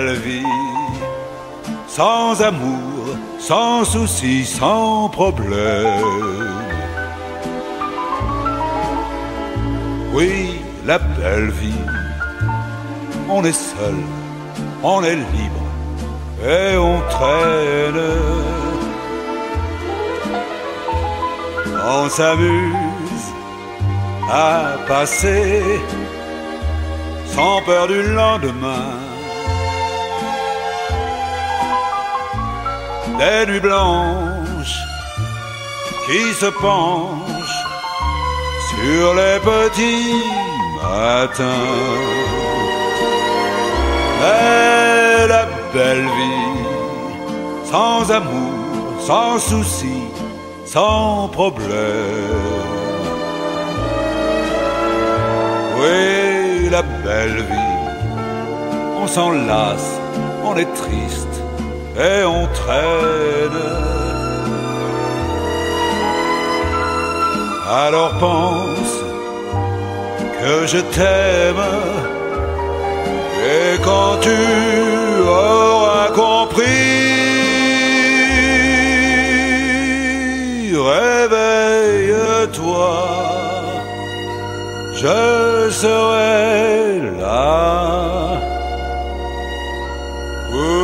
belle vie, sans amour, sans soucis, sans problème. Oui, la belle vie, on est seul, on est libre et on traîne. On s'amuse à passer sans peur du lendemain. Des nuits blanches qui se penchent sur les petits matins. Mais la belle vie, sans amour, sans soucis, sans problème. Oui, la belle vie, on s'en lasse, on est triste et on traîne. Alors pense que je t'aime, et quand tu auras compris, réveille-toi, je serai là.